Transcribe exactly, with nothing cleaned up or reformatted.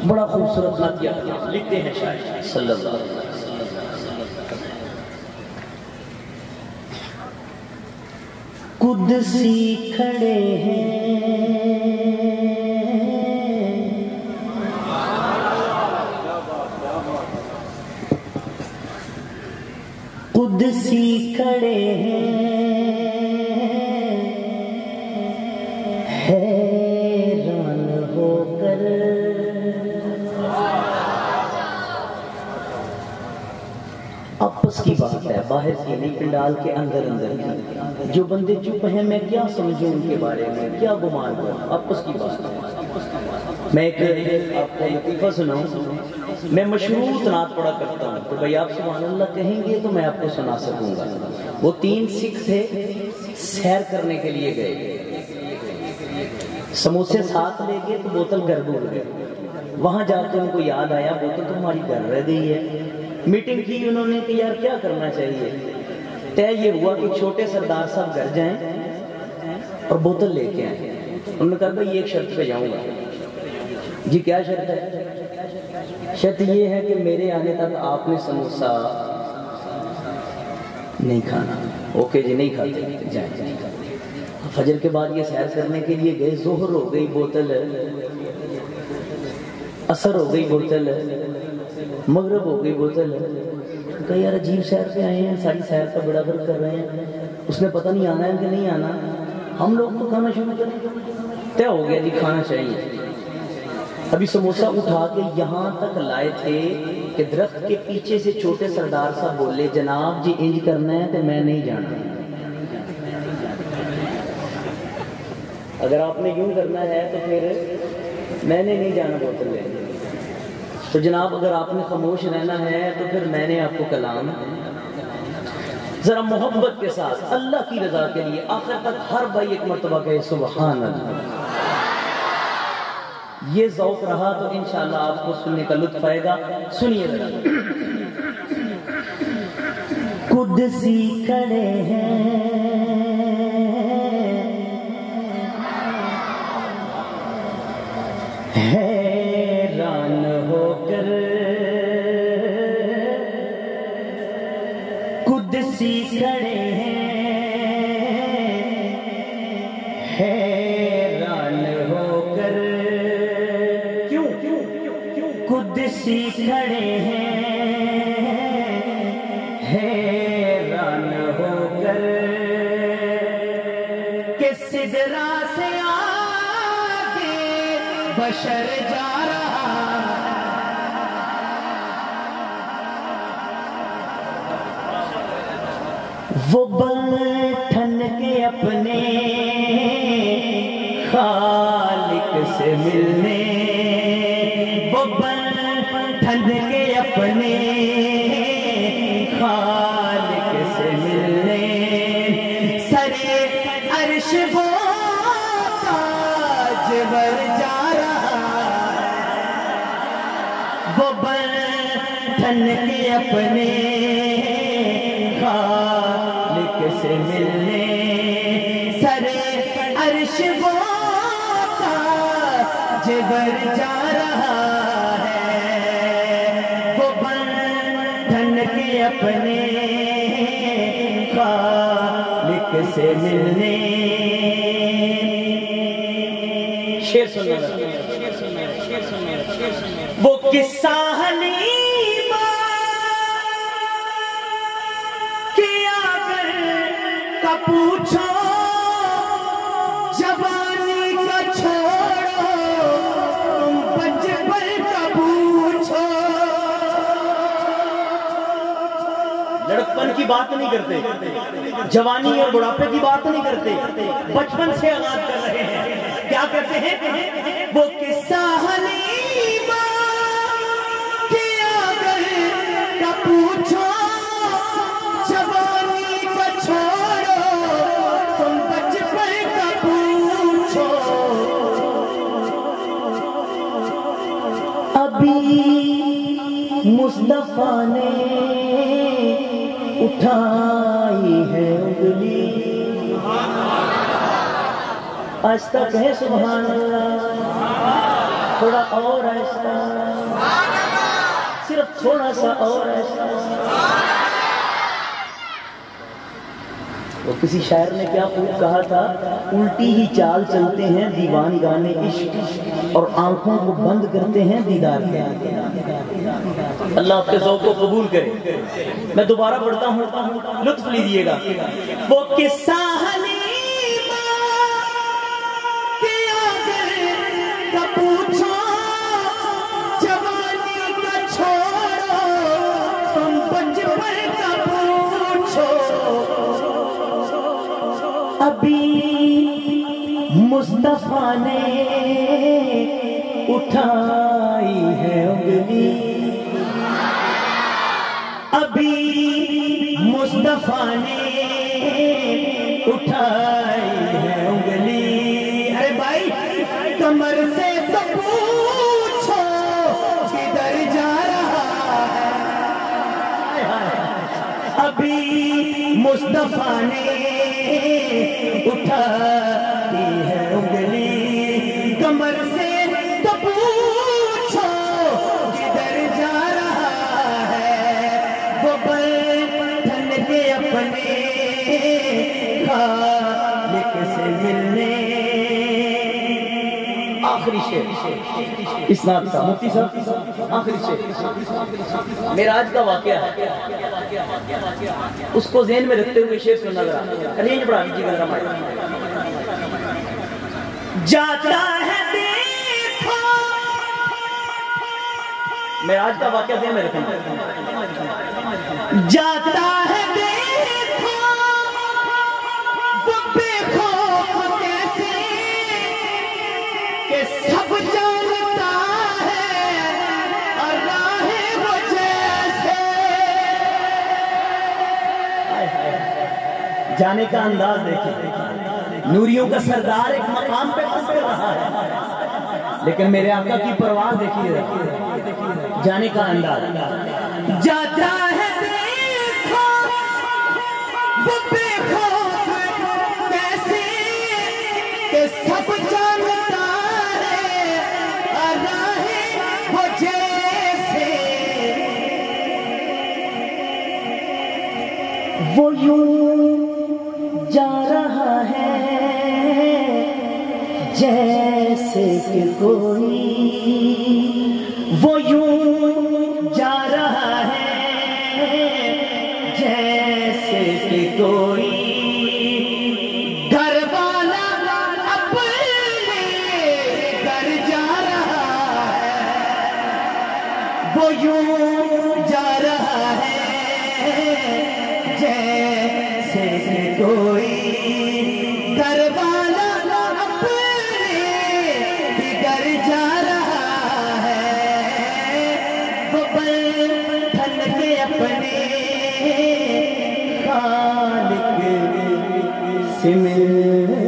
بڑا خوبصورت نعت لکھتے ہیں شاعر صلی اللہ علیہ وسلم. قدسی کھڑے ہیں قدسی کھڑے ہیں حیران ہو کر آپس کی بات ہے، باہر کی نہیں، پنڈال کے اندر اندر کی. جو بندے چپ ہیں میں کیا سمجھوں ان کے بارے میں، کیا گمان کروں، آپس کی بات ہے. میں ایک آپ کو لطیفہ سناؤں. میں مشروط نعت پڑھا کرتا ہوں تو بھائی آپ سبحان اللہ کہیں گے تو میں آپ کو سنا سکوں گا. وہ تین سکھ تھے، سیر کرنے کے لیے گئے، سموسے ساتھ لے گئے تو بوتل گھر بھول گئے. وہاں جا کے ان کو یاد آیا بوتل تو ہماری گھر رہ گئی ہے. میٹنگ کی انہوں نے کہ یار کیا کرنا چاہیے. طے یہ ہوا کہ چھوٹے سردار صاحب گھر جائیں اور بوتل لے کے آئیں. انہوں نے کہا بھائی ایک شرط پہ جاؤں گا. جی کیا شرط ہے؟ شرط یہ ہے کہ میرے آنے تک آپ نے سموسا نہیں کھانا. اوکے جی نہیں کھاتے جائیں. فجر کے بعد یہ سیر کرنے کے لیے گئے. ظہر ہو گئی بوتل، اثر ہو گئی بوتل، مغرب ہو گئی بوتل. کہا یار عجیب سیر پہ آئے ہیں، ساری سیر کا بڑا گر کر رہے ہیں، اس نے پتہ نہیں آنا ہے کہ نہیں آنا. ہم لوگ تو کھانا شروع کریں. طے ہو گیا جی کھانا چاہیے. ابھی سموسا اٹھا کے یہاں تک لائے تھے کہ درخت کے پیچھے سے چھوٹے سردار صاحب بولے جناب جی انج کرنا ہے تو میں نہیں جانا. اگر آپ نے یوں کرنا ہے تو پھر میں نے نہیں جانا بوتل لے. تو جناب اگر آپ نے خاموش رہنا ہے تو پھر میں نے آپ کو کلام. ذرا محبت کے ساتھ اللہ کی رضا کے لیے آخر تک ہر بھائی ایک مرتبہ کہے سبحان اللہ. یہ ذوق رہا تو انشاءاللہ آپ کو سننے کا لطف آئے گا. سنیے ذرا. قدسی کھڑے ہیں حیران ہو کر، قدسی کھڑے ہیں حیران ہو کر. کیوں قدسی کھڑے ہیں حیران ہو کر کہ سدرا سے آگے بشر جا رہا. وہ بٹھن کے اپنے خالق سے ملنے، وہ بٹھن کے اپنے خالق سے ملنے، سرے عرش وہ تاجور جا رہا. وہ بٹھن کے اپنے خالق سے ملنے، سرے عرش وہ تاجور جا رہا ہے. وہ بٹھن کے اپنے خالق سے ملنے. شیر سننا. وہ قصہ حلیمہ کہ اگر کا پوچھو جوانی کا چھوڑو تم بچپن کا پوچھو. لڑکپن کی بات نہیں کرتے، جوانی اور بڑھاپے کی بات نہیں کرتے، بچپن سے آغاز کر رہے ہیں. کیا کہتے ہیں؟ وہ قصہ حلیمہ کہ اگر کا پوچھو جوانی کا چھوڑو تم بچپن کا پوچھو. ابھی مصطفیٰ نے اٹھائی ہے انگلی. آج تک ہے سبحان اللہ. تھوڑا اور ایسا، صرف تھوڑا سا اور ایسا. وہ کسی شاعر نے کیا خوب کہا تھا، الٹی ہی چال چلتے ہیں دیوان گانے عشق اور آنکھوں کو بند کرتے ہیں دیدار کے. اللہ آپ کے ذوق کو قبول کرے. میں دوبارہ پڑھتا ہوں، لطف لیجیے گا. وہ قصہ حلیمہ کے آگے کا پوچھو، جوانی کا چھوڑو، تم بچپن کا پوچھو. ابھی مصطفیٰ نے اٹھائی ہے انگلی، ابھی مصطفیٰ نے اٹھائی ہے انگلی. ارے بھائی کمر سے تو پوچھو کدھر جا رہا ہے. ابھی مصطفیٰ نے اٹھائی ہے انگلی، کمر سے تو پوچھو کدھر جا رہا ہے. وہ بلٹن کے اپنے خالق سے ملنے. آخری شعر اسناد کا مفتی صاحب، آخری شعر معراج کا واقعہ ہے، اس کو ذہن میں رکھتے ہوئے شعر سننا ذرا. رینج بڑھا دیجیے گا ذرا. جاتا ہے دیکھو، معراج کا واقعہ ذہن میں رکھنا. جاتا ہے دیکھو وہ بے خوف کیسے کہ سب جانتا ہے اللہ وہ جیسے. جانے کا انداز دیکھیں، نوریوں کا سردار ایک مقام پہ پھنس کر رہا ہے، لیکن میرے آقا کی پرواز دیکھیے. جانے کا انداز. جاتا ہے دیکھو وہ بے خوف کیسے کہ سب جانتا ہے اللہ وہ جیسے. وہ یوں جا رہا ہے جیسے کہ کوئی، وہ یوں جا رہا ہے جیسے کہ کوئی گھر والا اپنے گھر جا رہا ہے. وہ یوں جا رہا ہے جیسے کہ کوئی گھر والا اپنے گھر جا رہا ہے. وہ بلٹن کے اپنے خالق سے مل